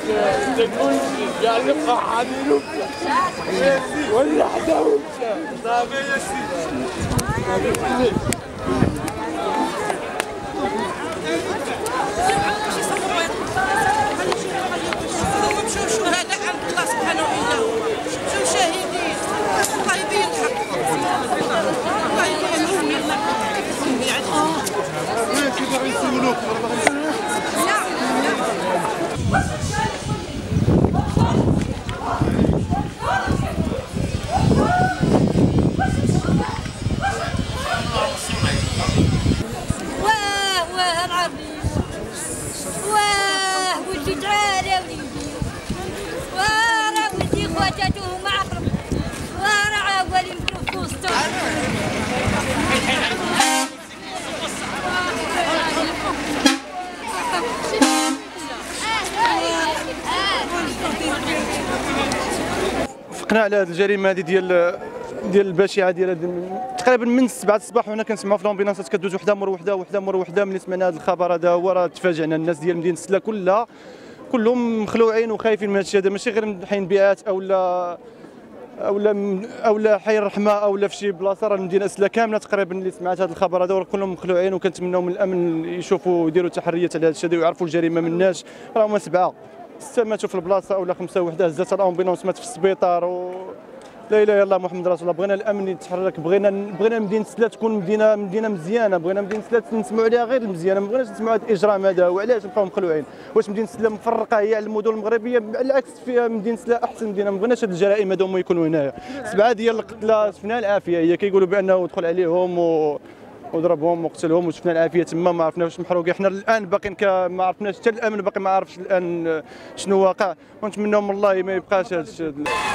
تقول قال نبقى حاملوك ولا حداوك صافي يا سيدي. شهداء عند الله سبحانه وتعالى، شو شهيدين، الله يبين الحق، الله يبين واه العربي واه ولدي تعالى وليدي وراه ولدي خواتاته معقرب وراه ولي مكرفوسته وافقنا على هذه الجريمه هذه ديال البشعه ديال تقريبا من 7 الصباح وحنا كنسمعوا في الامبيلانسات كدوز وحده مور وحده وحده مور وحده. ملي سمعنا هذا الخبر هذا هو راه تفاجئنا. الناس ديال مدينه السله كلها كلهم مخلوعين وخايفين من هذا الشيء هذا، ماشي غير حي البيئات اولا حي الرحمه اولا في شي بلاصه، راه المدينه السله كامله تقريبا اللي سمعت هذا الخبر هذا كلهم مخلوعين. وكنتمناو من الامن يشوفوا يديروا تحريات على هذا الشيء هذا ويعرفوا الجريمه من الناس. راه هما 7 6 ماتوا في البلاصه اولا 5 وحده هزات الامبيلونس مات في السبيطار لا اله الا الله محمد رسول الله. بغينا الامن يتحرك، بغينا مدينه السله تكون مدينه مزيانه، بغينا مدينه السله نسمعوا عليها غير المزيانه، ما بغيناش نسمعوا هذا الاجرام هذا. وعلاش نبقاو مخلوعين؟ واش مدينه السله مفرقه هي على المدن المغربيه؟ بالعكس فيها مدينه السله احسن مدينه. ما بغيناش هاد الجرائم هذو هما يكونوا هنايا. 7 ديال القتلى شفنا العافيه، هي كيقولوا بانه دخل عليهم وضربهم وقتلهم وشفنا العافيه تما. ما عرفنا واش محروقين، حنا الان باقيين ما عرفناش حتى الامن باقي ما عرفش الان شنو واقع. ونتمنوا من الله ما يبقاش هذا الشيء.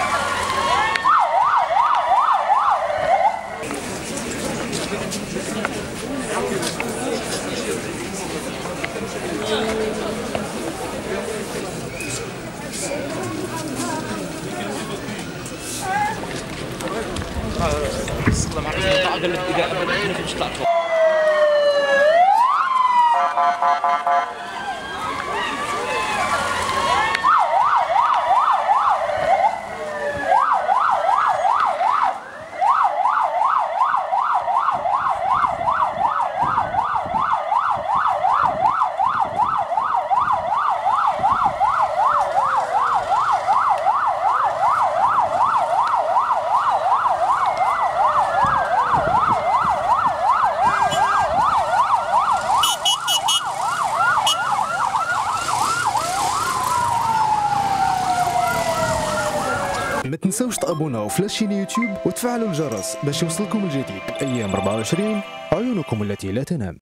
ما تنساوش تابوناو في لاشين يوتيوب وتفعلوا الجرس باش يوصلكم الجديد. ايام 24 عيونكم التي لا تنام.